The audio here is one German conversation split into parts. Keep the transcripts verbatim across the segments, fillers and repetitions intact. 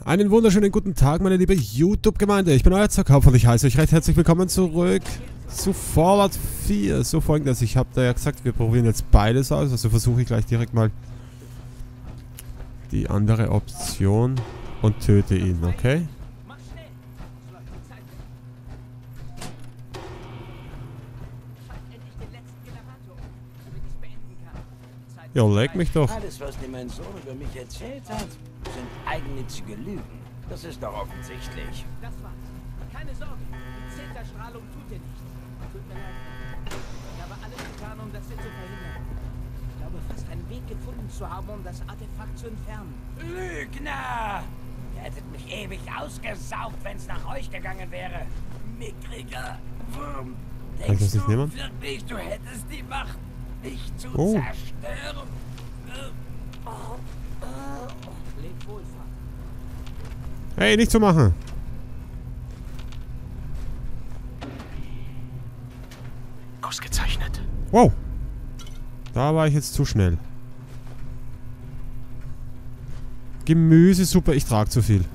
Einen wunderschönen guten Tag, meine liebe YouTube-Gemeinde. Ich bin euer Zerkauf und ich heiße euch recht herzlich willkommen zurück zu Fallout vier. So folgendes, ich habe da ja gesagt, wir probieren jetzt beides aus. Also versuche ich gleich direkt mal die andere Option und töte ihn, okay? Ja, leg mich doch. Alles, was dir mein Sohn über mich erzählt hat, sind eigennützige Lügen. Das ist doch offensichtlich. Das war's. Keine Sorge. Die Zeta-Strahlung tut dir nichts. Tut mir leid. Ich habe alles getan, um das hier zu verhindern. Ich glaube fast einen Weg gefunden zu haben, um das Artefakt zu entfernen. Lügner! Ihr hättet mich ewig ausgesaugt, wenn es nach euch gegangen wäre. Mickriger Wurm. Kann ich das nicht nehmen? Wirklich, du hättest die Macht, mich zu Oh. zerstören? Leb wohl, Vater. Hey, nicht zu machen. Ausgezeichnet. Wow. Da war ich jetzt zu schnell. Gemüsesuppe, ich trage zu viel.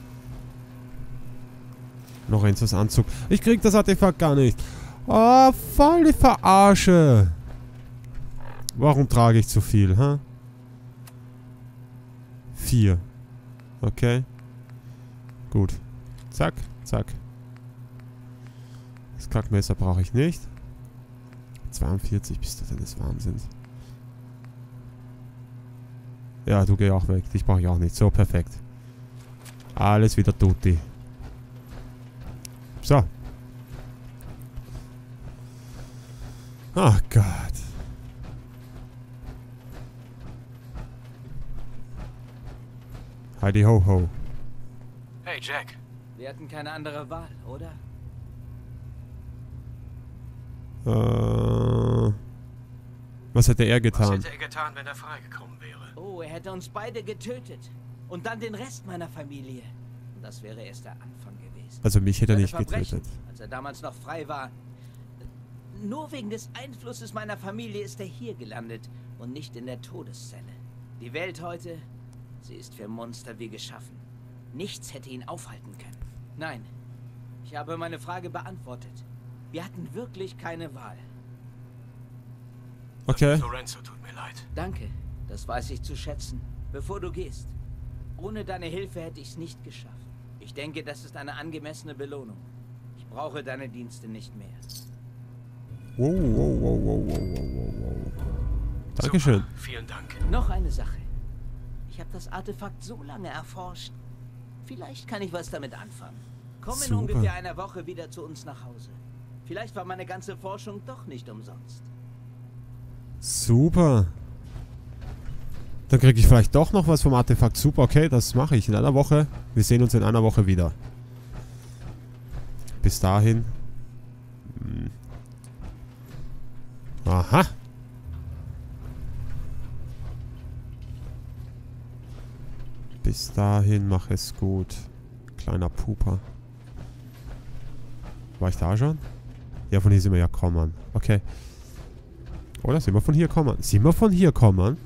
Lorenzos Anzug. Ich krieg das Artefakt gar nicht. Oh, voll die Verarsche. Warum trage ich zu viel, hä? Vier. Okay. Gut. Zack, zack. Das Kackmesser brauche ich nicht. zweiundvierzig, bist du denn des Wahnsinns? Ja, du geh auch weg. Dich brauche ich auch nicht. So, perfekt. Alles wieder tutti. So. Ach Gott. Heidi ho ho. Hey, Jack. Wir hatten keine andere Wahl, oder? Äh, was hätte er Was getan? hätte er getan, wenn er freigekommen wäre? Oh, er hätte uns beide getötet. Und dann den Rest meiner Familie. Das wäre erst der Anfang gewesen. Also mich hätte er Seine nicht Verbrechen, getötet. als er damals noch frei war. Nur wegen des Einflusses meiner Familie ist er hier gelandet und nicht in der Todeszelle. Die Welt heute, sie ist für Monster wie geschaffen. Nichts hätte ihn aufhalten können. Nein, ich habe meine Frage beantwortet. Wir hatten wirklich keine Wahl. Okay. Lorenzo, tut mir leid. Danke, das weiß ich zu schätzen. Bevor du gehst. Ohne deine Hilfe hätte ich es nicht geschafft. Ich denke, das ist eine angemessene Belohnung. Ich brauche deine Dienste nicht mehr. Wow, wow, wow, wow, wow, wow, wow. Dankeschön. Super, vielen Dank. Noch eine Sache. Ich habe das Artefakt so lange erforscht. Vielleicht kann ich was damit anfangen. Komm in Super. ungefähr einer Woche wieder zu uns nach Hause. Vielleicht war meine ganze Forschung doch nicht umsonst. Super. Dann kriege ich vielleicht doch noch was vom Artefakt. Super, okay, das mache ich in einer Woche. Wir sehen uns in einer Woche wieder. Bis dahin. Hm. Aha. Bis dahin, mach es gut. Kleiner Puper. War ich da schon? Ja, von hier sind wir ja kommen. Okay. Oder sind wir von hier kommen? Sind wir von hier kommen?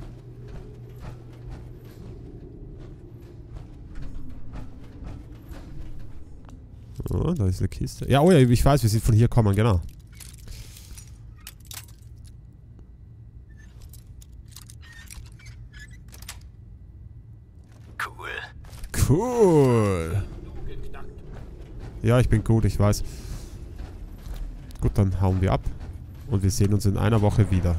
Oh, da ist eine Kiste. Ja, oh ja, ich weiß, wir sind von hier kommen, genau. Cool. Cool. Ja, ich bin gut, ich weiß. Gut, dann hauen wir ab. Und wir sehen uns in einer Woche wieder.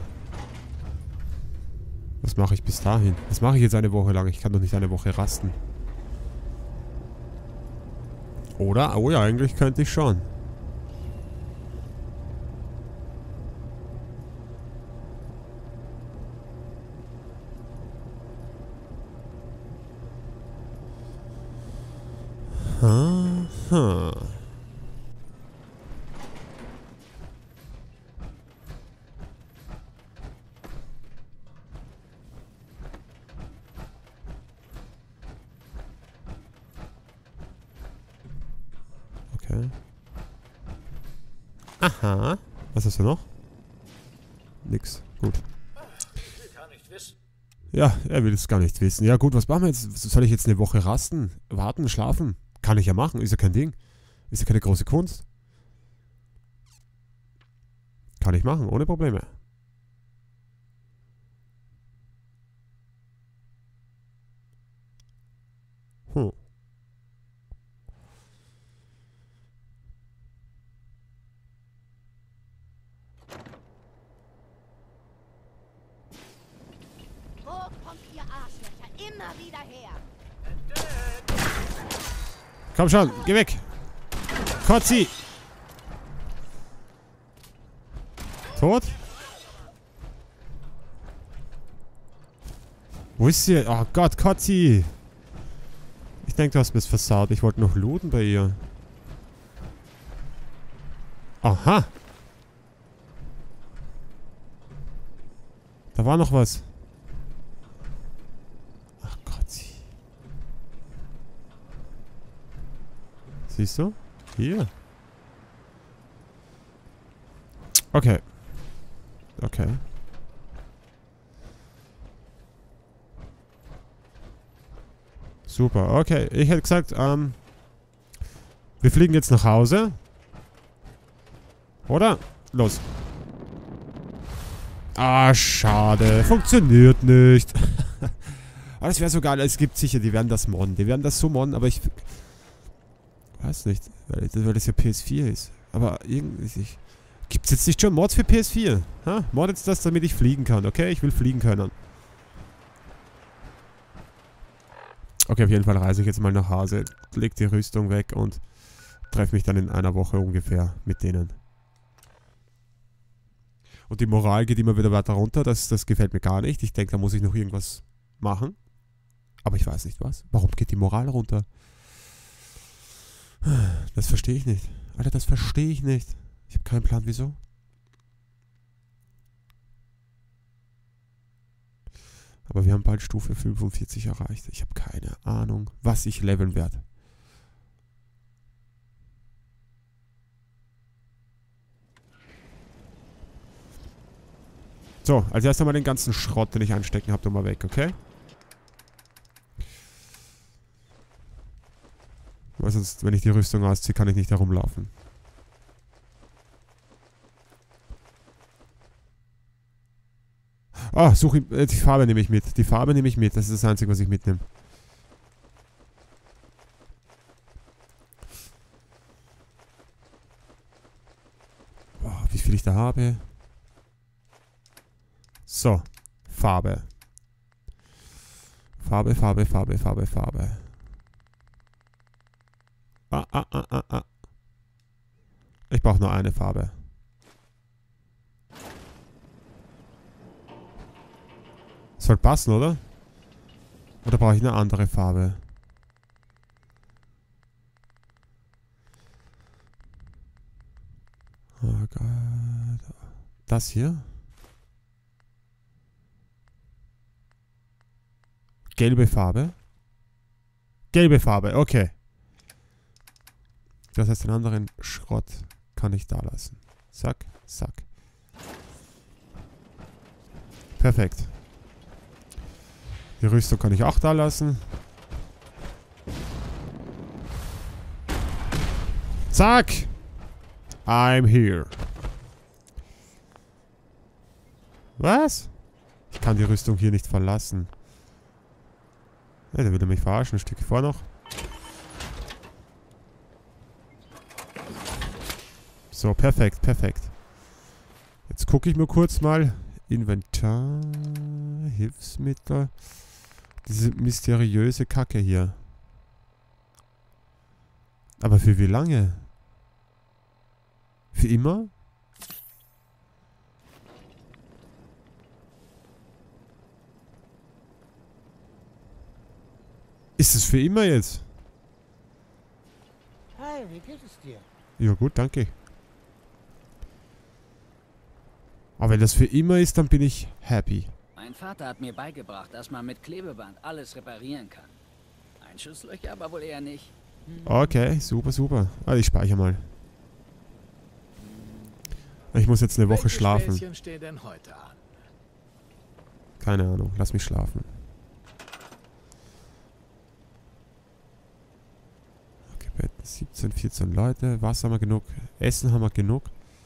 Was mache ich bis dahin? Was mache ich jetzt eine Woche lang? Ich kann doch nicht eine Woche rasten. Oder? Oh ja, eigentlich könnte ich schon. Aha. Okay. Aha. Was hast du noch? Nix. Gut. Ich will gar nicht wissen, Ja, er will es gar nicht wissen. Ja gut, was machen wir jetzt? Soll ich jetzt eine Woche rasten? Warten, schlafen? Kann ich ja machen, ist ja kein Ding. Ist ja keine große Kunst. Kann ich machen, ohne Probleme. Hm. Wo kommt ihr Arschlöcher immer wieder her? Komm schon, geh weg. Kotzi. Tot? Wo ist sie? Oh Gott, Kotzi. Ich denke, du hast mir's versaut. Ich wollte noch looten bei ihr. Aha. Da war noch was. Ach Kotzi. Siehst du? Hier. Okay. Okay. Super, okay. Ich hätte gesagt, ähm, wir fliegen jetzt nach Hause. Oder? Los. Ah, schade. Funktioniert nicht. Aber das wäre so geil. Es gibt sicher, die werden das modden. Die werden das so modden, aber ich... Weiß nicht, weil, weil das ja P S vier ist. Aber irgendwie... Gibt es jetzt nicht schon Mods für P S vier? Ha? Mod jetzt das, damit ich fliegen kann, okay? Ich will fliegen können. Okay, auf jeden Fall reise ich jetzt mal nach Hause, leg die Rüstung weg und treffe mich dann in einer Woche ungefähr mit denen. Und die Moral geht immer wieder weiter runter, das, das gefällt mir gar nicht. Ich denke, da muss ich noch irgendwas machen. Aber ich weiß nicht was. Warum geht die Moral runter? Das verstehe ich nicht. Alter, das verstehe ich nicht. Ich habe keinen Plan, wieso. Aber wir haben bald Stufe fünfundvierzig erreicht. Ich habe keine Ahnung, was ich leveln werde. So, als erstes mal den ganzen Schrott, den ich einstecken habe, mal weg, okay? Weil sonst, wenn ich die Rüstung ausziehe, kann ich nicht herumlaufen. Ah, suche äh, die Farbe nehme ich mit. Die Farbe nehme ich mit. Das ist das Einzige, was ich mitnehme. Oh, wie viel ich da habe. So. Farbe. Farbe, Farbe, Farbe, Farbe, Farbe. Ah, ah, ah, ah, ah. Ich brauche nur eine Farbe. Soll passen, oder? Oder brauche ich eine andere Farbe? Oh Gott. Das hier? Gelbe Farbe? Gelbe Farbe, okay. Das heißt, den anderen Schrott kann ich da lassen. Zack, zack. Perfekt. Die Rüstung kann ich auch da lassen. Zack! I'm here. Was? Ich kann die Rüstung hier nicht verlassen. Ja, der würde mich verarschen. Ein Stück vor noch. So, perfekt, perfekt. Jetzt gucke ich mir kurz mal. Inventar, Hilfsmittel. Diese mysteriöse Kacke hier. Aber für wie lange? Für immer? Ist es für immer jetzt? Hi, wie geht es dir? Ja gut, danke. Aber wenn das für immer ist, dann bin ich happy. Mein Vater hat mir beigebracht, dass man mit Klebeband alles reparieren kann. Einschusslöcher aber wohl eher nicht. Okay, super, super. Also ich speichere mal. Ich muss jetzt eine Woche Welche schlafen. Späßchen stehen denn heute an? Keine Ahnung, lass mich schlafen. siebzehn, vierzehn Leute. Wasser haben wir genug. Essen haben wir genug.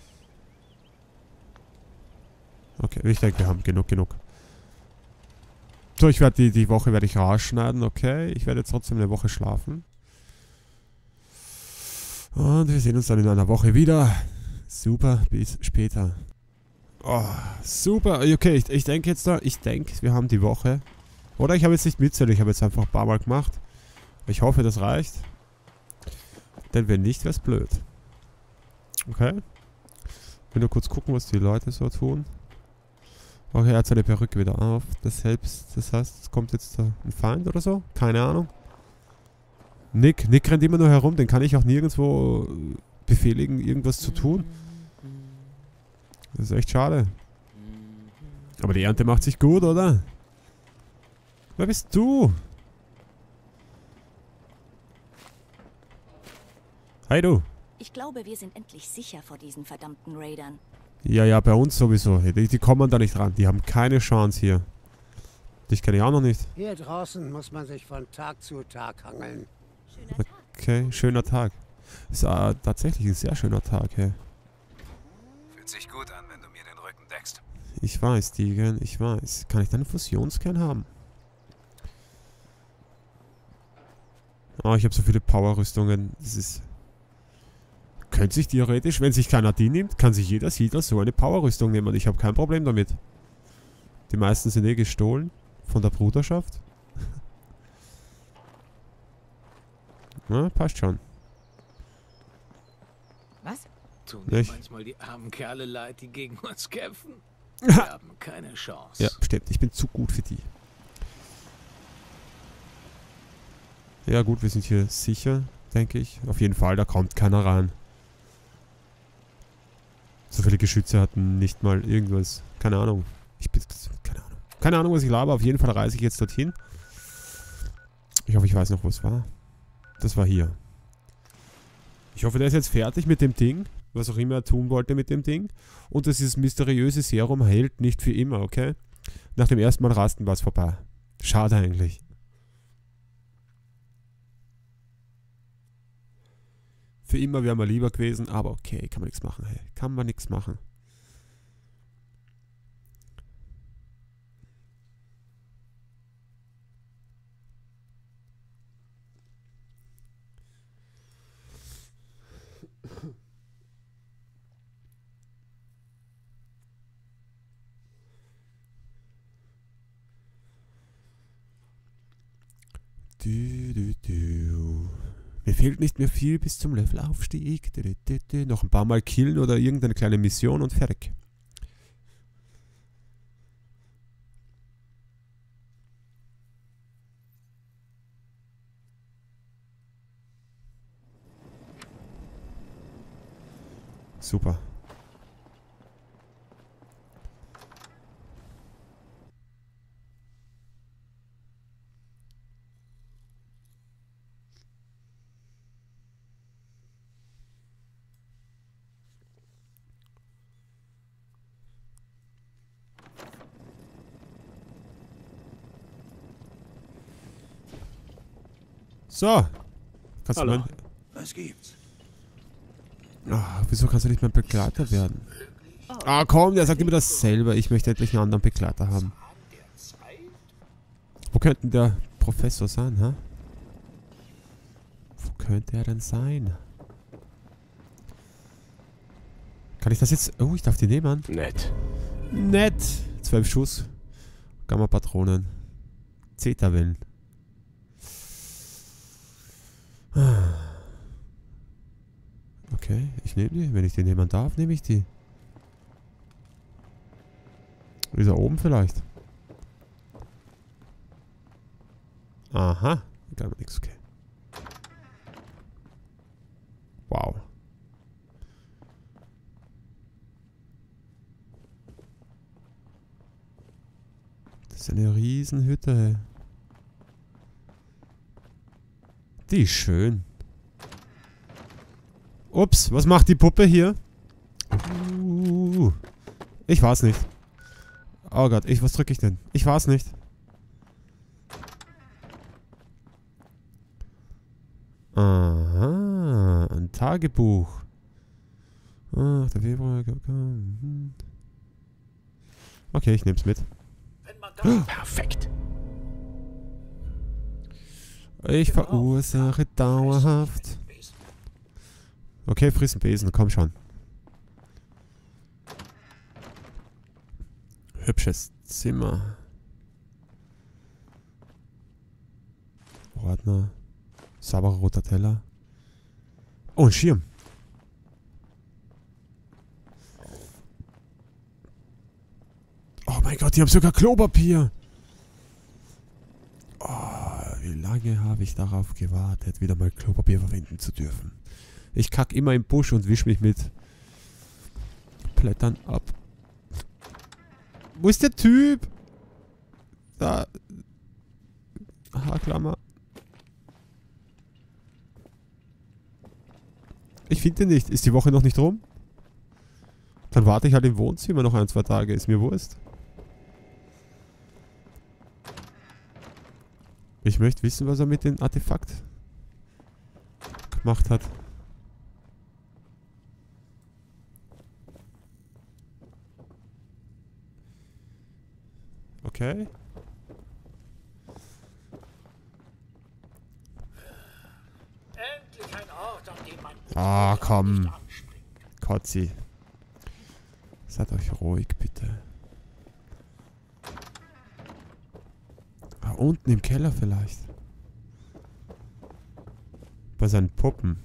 Okay, ich denke, wir haben genug, genug. So, ich werde die, die Woche werde ich rausschneiden, okay. Ich werde jetzt trotzdem eine Woche schlafen. Und wir sehen uns dann in einer Woche wieder. Super, bis später. Oh, super. Okay, ich, ich denke jetzt da, ich denke, wir haben die Woche. Oder ich habe jetzt nicht mitzählt, ich habe jetzt einfach ein paar Mal gemacht. Ich hoffe, das reicht. Denn wenn nicht, wäre es blöd. Okay. Ich will nur kurz gucken, was die Leute so tun. Okay, er hat seine Perücke wieder auf. Das selbst, das heißt, es kommt jetzt da ein Feind oder so? Keine Ahnung. Nick, Nick rennt immer nur herum, den kann ich auch nirgendwo befehligen, irgendwas zu tun. Das ist echt schade. Aber die Ernte macht sich gut, oder? Wer bist du? Hey du. Ich glaube, wir sind endlich sicher vor diesen verdammten Raidern. Ja, ja, bei uns sowieso. Die, die kommen da nicht ran. Die haben keine Chance hier. Dich kenne ich auch noch nicht. Hier draußen muss man sich von Tag zu Tag hangeln. Okay, schöner Tag. Ist äh, tatsächlich ein sehr schöner Tag, hey. Fühlt sich gut an, wenn du mir den Rücken deckst. Ich weiß, Deegan, ich weiß. Kann ich da einen Fusionskern haben? Oh, ich habe so viele Power-Rüstungen. Das ist... Könnte sich theoretisch, wenn sich keiner die nimmt, kann sich jeder Siedler so eine Power-Rüstung nehmen. Und ich habe kein Problem damit. Die meisten sind eh gestohlen. Von der Bruderschaft. Na, passt schon. Was? Tun dir Nicht? manchmal die armen Kerle leid, die gegen uns kämpfen? Wir haben keine Chance. Ja, stimmt. Ich bin zu gut für die. Ja gut, wir sind hier sicher, denke ich. Auf jeden Fall, da kommt keiner rein. So viele Geschütze hatten nicht mal irgendwas. Keine Ahnung. Ich bin... Keine Ahnung. Keine Ahnung, was ich laber. Auf jeden Fall reise ich jetzt dorthin. Ich hoffe, ich weiß noch, wo es war. Das war hier. Ich hoffe, der ist jetzt fertig mit dem Ding. Was auch immer er tun wollte mit dem Ding. Und dass dieses mysteriöse Serum hält nicht für immer, okay? Nach dem ersten Mal rasten war es vorbei. Schade eigentlich. Für immer wäre mir lieber gewesen, aber okay, kann man nichts machen, hey. Kann man nichts machen. Du, du, du. Mir fehlt nicht mehr viel bis zum Levelaufstieg. Du, du, du, du. Noch ein paar Mal killen oder irgendeine kleine Mission und fertig. Super. So. Kannst Hallo. du mein... Was gibt's? Ah, wieso kannst du nicht mein Begleiter werden? Ah, komm, der sagt immer dasselbe. Ich möchte endlich einen anderen Begleiter haben. Wo könnte denn der Professor sein, hä? Wo könnte er denn sein? Kann ich das jetzt... Oh, ich darf die nehmen. Nett. Nett. Zwölf Schuss. Gamma-Patronen. Zeta-Wellen. Okay, ich nehme die. Wenn ich die nehmen darf, nehme ich die. Ist er oben vielleicht? Aha. Egal, aber nichts, okay. Wow. Das ist eine Riesenhütte. Die ist schön. Ups, was macht die Puppe hier? Uh, ich weiß nicht. Oh Gott, ich, was drücke ich denn? Ich weiß nicht. Aha. Tagebuch. Ach, der Februar. Okay, ich nehm's mit. Perfekt. Ich verursache dauerhaft. Okay, friss einen Besen, komm schon. Hübsches Zimmer. Ordner. Sauberer roter Teller. Oh, ein Schirm. Oh mein Gott, die haben sogar Klopapier. Oh, wie lange habe ich darauf gewartet, wieder mal Klopapier verwenden zu dürfen. Ich kack immer im Busch und wisch mich mit Blättern ab. Wo ist der Typ? Da. Haarklammer. Ich finde ihn nicht. Ist die Woche noch nicht rum? Dann warte ich halt im Wohnzimmer noch ein, zwei Tage. Ist mir Wurst. Ich möchte wissen, was er mit dem Artefakt gemacht hat. Okay. Endlich ein Ort, an dem man Ah, komm. nicht anspringt. Kotzi. Seid euch ruhig, bitte. Ah, unten im Keller vielleicht. Bei seinen Puppen.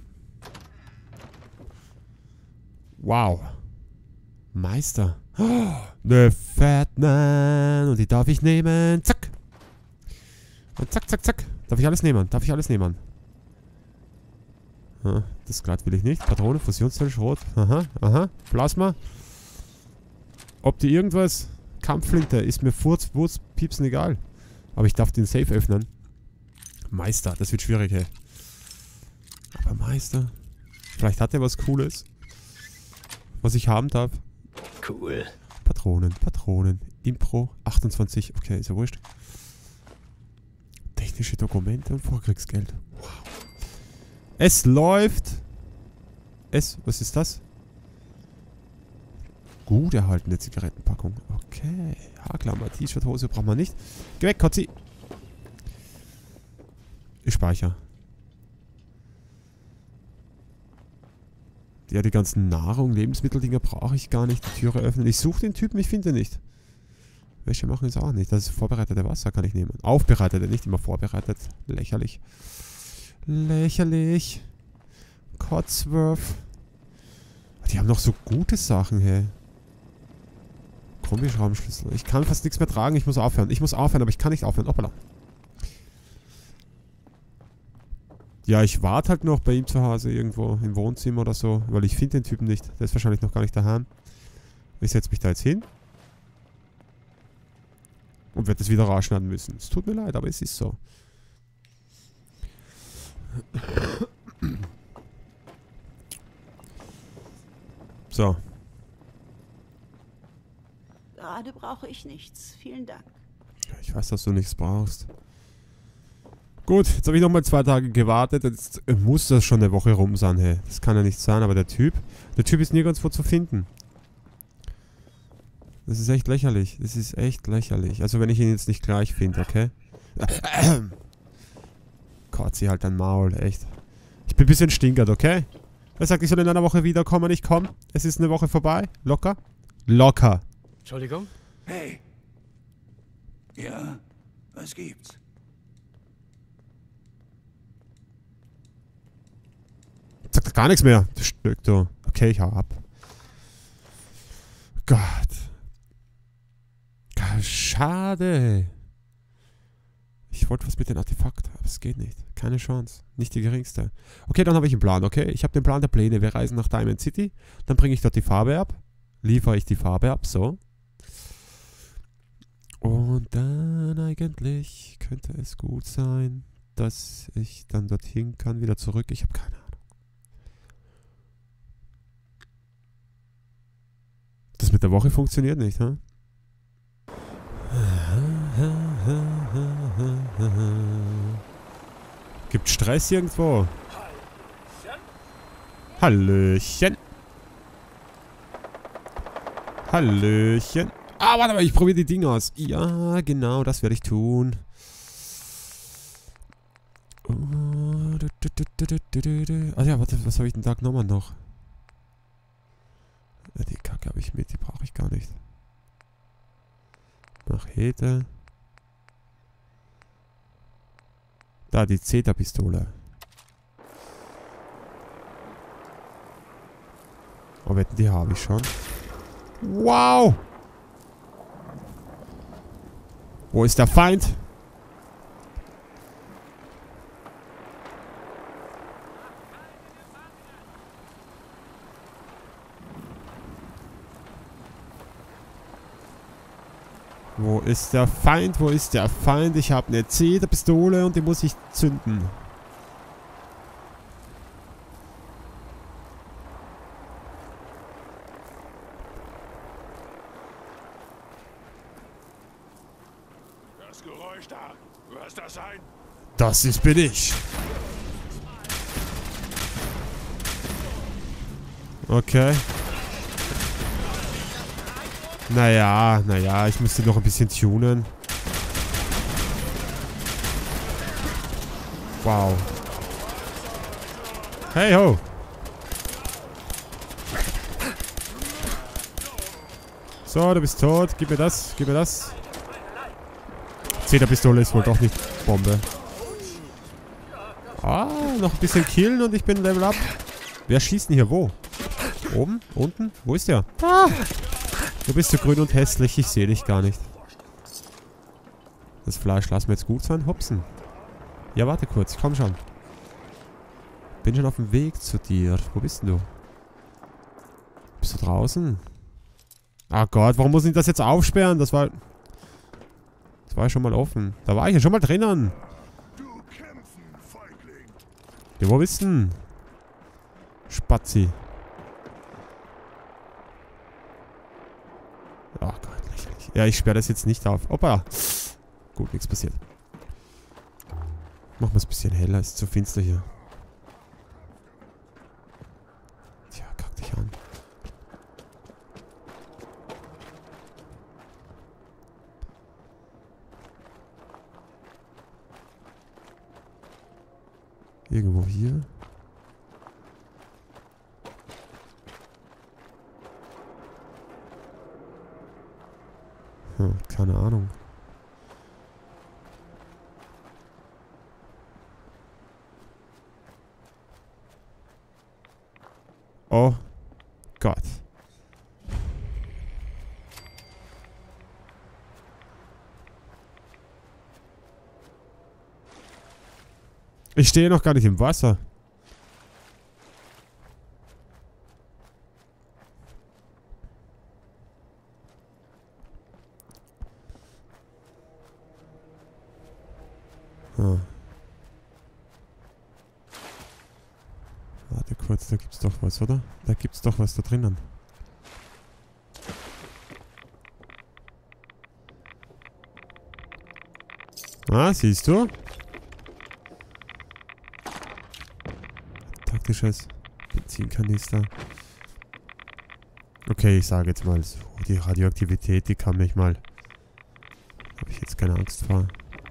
Wow. Meister. Oh, ne Fatman. Und die darf ich nehmen. Zack. Und zack, zack, zack. Darf ich alles nehmen? Darf ich alles nehmen? Ah, das glatt will ich nicht. Patrone, Fusionszelle, Schrot. Aha, aha. Plasma. Ob die irgendwas... Kampfflinte. Ist mir Furz, Wurz, Piepsen egal. Aber ich darf den Safe öffnen. Meister. Das wird schwierig, ey. Aber Meister. Vielleicht hat er was Cooles. Was ich haben darf. Cool. Patronen, Patronen. Impro. achtundzwanzig. Okay, ist ja wurscht. Technische Dokumente und Vorkriegsgeld. Wow. Es läuft. Es, was ist das? Gut erhaltene Zigarettenpackung. Okay. Haarklammer, T-Shirt, Hose braucht man nicht. Geh weg, Kotzi. Ich speichere. Ja, die ganzen Nahrung, Lebensmitteldinger brauche ich gar nicht. Die Türe öffnen. Ich suche den Typen, ich finde ihn nicht. Wäsche machen ist auch nicht. Das ist vorbereitete Wasser, kann ich nehmen. Aufbereitete, nicht immer vorbereitet. Lächerlich. Lächerlich. Cotsworth. Die haben noch so gute Sachen, hey. Kombischraubenschlüssel. Ich kann fast nichts mehr tragen, ich muss aufhören. Ich muss aufhören, aber ich kann nicht aufhören. Hoppala. Ja, ich warte halt noch bei ihm zu Hause irgendwo im Wohnzimmer oder so, weil ich finde den Typen nicht. Der ist wahrscheinlich noch gar nicht daheim. Ich setze mich da jetzt hin. Und werde das wieder rausschneiden müssen. Es tut mir leid, aber es ist so. So. Gerade brauche ich nichts. Vielen Dank. Ich weiß, dass du nichts brauchst. Gut, jetzt habe ich nochmal zwei Tage gewartet. Jetzt muss das schon eine Woche rum sein, hey. Das kann ja nicht sein, aber der Typ... Der Typ ist nirgendwo zu finden. Das ist echt lächerlich. Das ist echt lächerlich. Also wenn ich ihn jetzt nicht gleich finde, okay? Kotzi halt dein Maul, echt. Ich bin ein bisschen stinkert, okay? Er sagt, ich soll in einer Woche wiederkommen. Ich komme. Es ist eine Woche vorbei. Locker? Locker. Entschuldigung? Hey. Ja, was gibt's? Sagt gar nichts mehr. Das Stück, du. Okay, ich hau ab. Gott. Schade. Ich wollte was mit dem Artefakt, aber es geht nicht. Keine Chance. Nicht die geringste. Okay, dann habe ich einen Plan, okay? Ich habe den Plan der Pläne. Wir reisen nach Diamond City. Dann bringe ich dort die Farbe ab. Liefere ich die Farbe ab, so. Und dann eigentlich könnte es gut sein, dass ich dann dorthin kann, wieder zurück. Ich habe keine Ahnung. Das mit der Woche funktioniert nicht, hm? Gibt Stress irgendwo? Hallöchen. Hallöchen. Ah, warte mal, ich probiere die Dinge aus. Ja, genau, das werde ich tun. Ah ja, warte, was habe ich denn da genommen noch? Die Kacke habe ich mit, die brauche ich gar nicht. Machete. Da, die Zeta-Pistole. Oh, wetten, die habe ich schon. Wow! Wo ist der Feind? Wo ist der Feind? Wo ist der Feind? Ich habe eine Zeta-Pistole und die muss ich zünden. Das Geräusch da. Was das sein? Das ist bin ich. Okay. Naja, naja, ich müsste noch ein bisschen tunen. Wow. Hey ho. So, du bist tot. Gib mir das, gib mir das. Zeta-Pistole ist wohl doch nicht Bombe. Ah, noch ein bisschen killen und ich bin Level Up. Wer schießt denn hier wo? Oben? Unten? Wo ist der? Ah! Du bist so grün und hässlich, ich sehe dich gar nicht. Das Fleisch lassen wir jetzt gut sein. Hopsen. Ja, warte kurz, komm schon. Bin schon auf dem Weg zu dir. Wo bist denn du? Bist du draußen? Ah Gott, warum muss ich das jetzt aufsperren? Das war... Das war ja schon mal offen. Da war ich ja schon mal drinnen. Ja, wo bist du denn? Spazi. Ach Gott, lächerlich. Ja, ich sperre das jetzt nicht auf. Opa. Gut, nichts passiert. Machen wir es ein bisschen heller. Ist zu finster hier. Tja, kack dich an. Irgendwo hier. Hm, keine Ahnung. Oh Gott. Ich stehe noch gar nicht im Wasser. Ah. Warte kurz, da gibt's doch was, oder? Da gibt's doch was da drinnen. Ah, siehst du? Taktisches Benzinkanister. Okay, ich sage jetzt mal so, die Radioaktivität, die kann mich mal... Habe ich jetzt keine Angst vor.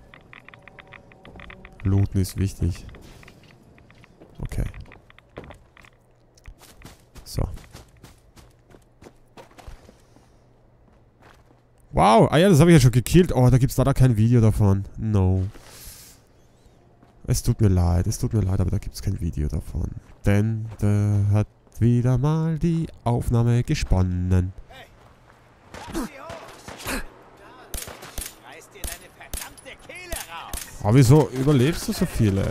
Looten ist wichtig. Okay. So. Wow, ah ja, das habe ich ja schon gekillt. Oh, da gibt es leider kein Video davon. No. Es tut mir leid, es tut mir leid, aber da gibt es kein Video davon. Denn der hat wieder mal die Aufnahme gesponnen. Hey. Reiß dir deine verdammte Kehle raus. Aber wieso überlebst du so viele?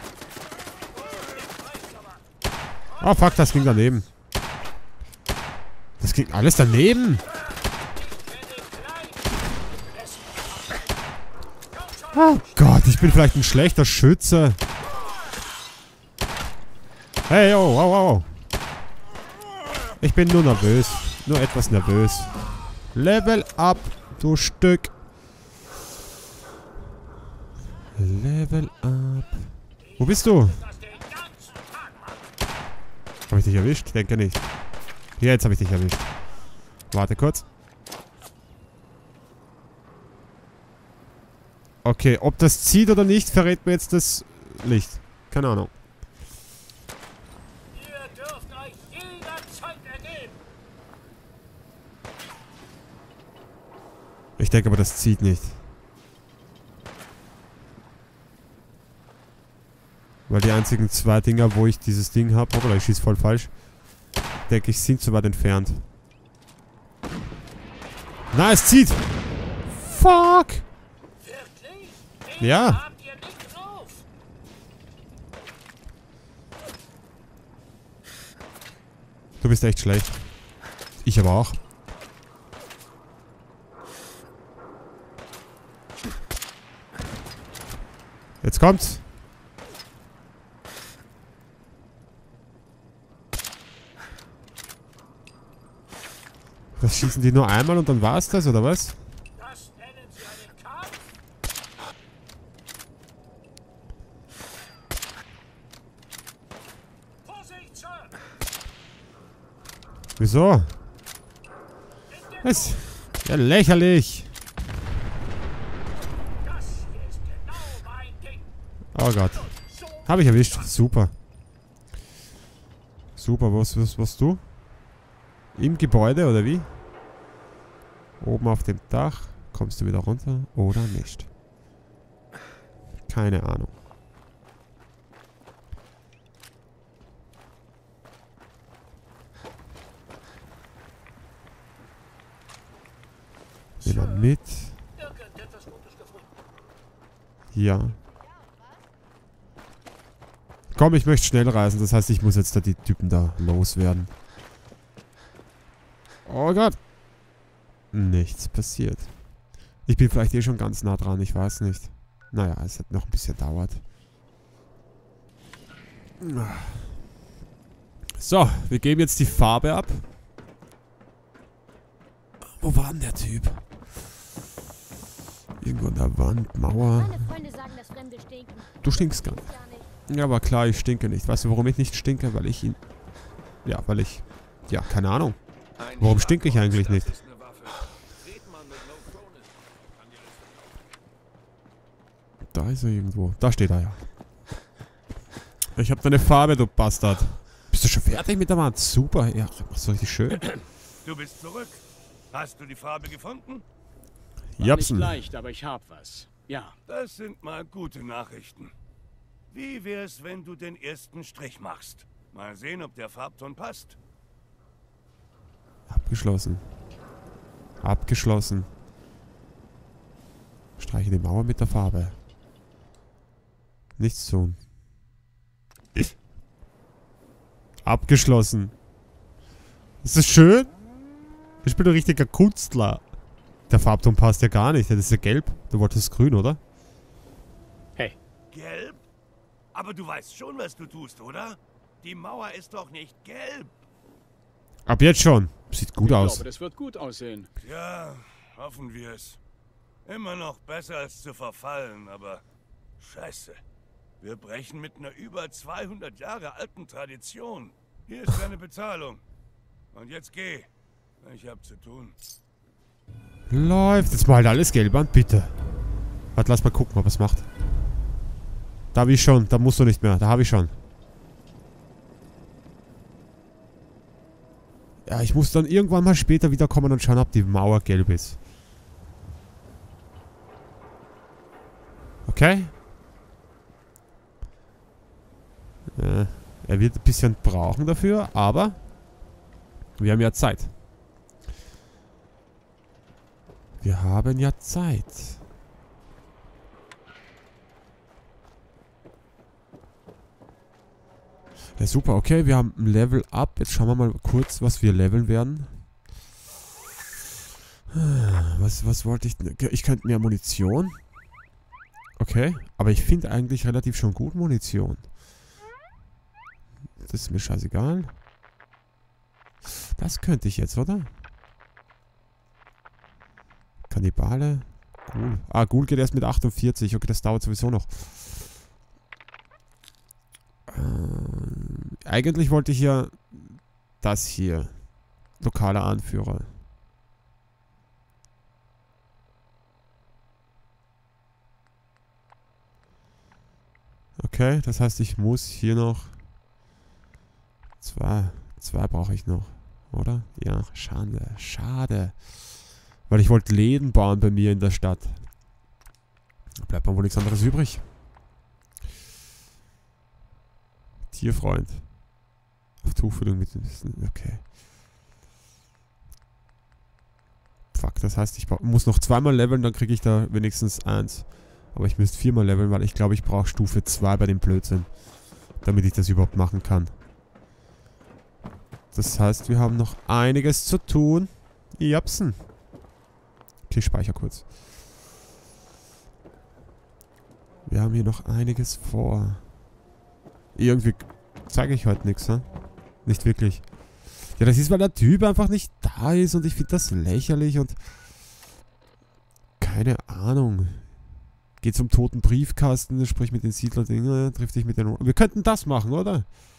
Oh fuck, das ging daneben. Das ging alles daneben. Oh Gott, ich bin vielleicht ein schlechter Schütze. Hey, oh, wow, wow. Ich bin nur nervös. Nur etwas nervös. Level up, du Stück. Level up. Wo bist du? Aber Habe ich dich erwischt? Denke nicht. Ja, jetzt habe ich dich erwischt. Warte kurz. Okay, ob das zieht oder nicht, verrät mir jetzt das Licht. Keine Ahnung. Ihr dürft euch jederzeit ergeben. Ich denke aber, das zieht nicht. Weil die einzigen zwei Dinger, wo ich dieses Ding habe, oder ich schieße voll falsch, denke ich, sind zu weit entfernt. Na, es zieht! Fuck! Wirklich? Ja. Habt ihr nicht drauf? Du bist echt schlecht. Ich aber auch. Jetzt kommt's. Was schießen die nur einmal und dann war's das, oder was? Das nennen Sie einen Kampf? Vorsicht, Sir! Wieso? Was? Ja, lächerlich. Das hier ist genau mein Ding. Oh Gott. Habe ich erwischt. Super. Super, was, was, was du? Im Gebäude, oder wie? Oben auf dem Dach. Kommst du wieder runter oder nicht? Keine Ahnung. Wieder mit. Irgendetwas Gutes gefunden. Ja. Komm, ich möchte schnell reisen. Das heißt, ich muss jetzt da die Typen da loswerden. Oh Gott. Nichts passiert. Ich bin vielleicht eh schon ganz nah dran. Ich weiß nicht. Naja, es hat noch ein bisschen dauert. So, wir geben jetzt die Farbe ab. Wo war denn der Typ? Irgendwo an der Wand, Mauer. Meine Freunde sagen, dass Fremde stinken. Du stinkst gar nicht. Ja, aber klar, ich stinke nicht. Weißt du, warum ich nicht stinke? Weil ich ihn... Ja, weil ich... Ja, keine Ahnung. Warum stinke ich eigentlich nicht? Da ist er irgendwo. Da steht er ja. Ich hab deine Farbe, du Bastard. Bist du schon fertig mit der Wand? Super. Ja, machst du richtig schön. Du bist zurück. Hast du die Farbe gefunden? War Japsen. nicht leicht, aber ich hab was. Ja. Das sind mal gute Nachrichten. Wie wär's, wenn du den ersten Strich machst? Mal sehen, ob der Farbton passt. Abgeschlossen. Abgeschlossen. Streiche die Mauer mit der Farbe. Nichts tun. Abgeschlossen. Ist das schön? Ich bin ein richtiger Künstler. Der Farbton passt ja gar nicht. Das ist ja gelb. Du wolltest grün, oder? Hey. Gelb? Aber du weißt schon, was du tust, oder? Die Mauer ist doch nicht gelb. Ab jetzt schon. Sieht gut ich aus. Ich glaube, das wird gut aussehen. Ja, hoffen wir es. Immer noch besser als zu verfallen, aber scheiße. Wir brechen mit einer über zweihundert Jahre alten Tradition. Hier ist deine Bezahlung. Und jetzt geh. Ich hab zu tun. Läuft. Jetzt mal alles gelb an, bitte. Warte, lass mal gucken, ob es macht. Da habe ich schon. Da musst du nicht mehr. Da habe ich schon. Ja, ich muss dann irgendwann mal später wiederkommen und schauen, ob die Mauer gelb ist. Okay. Äh, er wird ein bisschen brauchen dafür, aber wir haben ja Zeit. Wir haben ja Zeit. Ja, super, okay, wir haben ein Level Up. Jetzt schauen wir mal kurz, was wir leveln werden. Was, was wollte ich denn? Ich könnte mehr Munition. Okay, aber ich finde eigentlich relativ schon gut Munition. Das ist mir scheißegal. Das könnte ich jetzt, oder? Kannibale. Ghoul. Ah, Ghoul geht erst mit achtundvierzig. Okay, das dauert sowieso noch. Ähm, eigentlich wollte ich ja das hier. Lokaler Anführer. Okay, das heißt, ich muss hier noch... Zwei, zwei brauche ich noch, oder? Ja, schade, schade. Weil ich wollte Läden bauen bei mir in der Stadt. Da bleibt mir wohl nichts anderes übrig. Tierfreund. Auf Tuchfühlung mit... Okay. Fuck, das heißt, ich muss noch zweimal leveln, dann kriege ich da wenigstens eins. Aber ich müsste viermal leveln, weil ich glaube, ich brauche Stufe zwei bei dem Blödsinn. Damit ich das überhaupt machen kann. Das heißt, wir haben noch einiges zu tun. Japsen. Okay, ich speichere kurz. Wir haben hier noch einiges vor. Irgendwie zeige ich heute nichts, ne? Nicht wirklich. Ja, das ist, weil der Typ einfach nicht da ist und ich finde das lächerlich und... Keine Ahnung. Geht zum toten Briefkasten, sprich mit den Siedler-Dinger, trifft sich mit den... Wir könnten das machen, oder?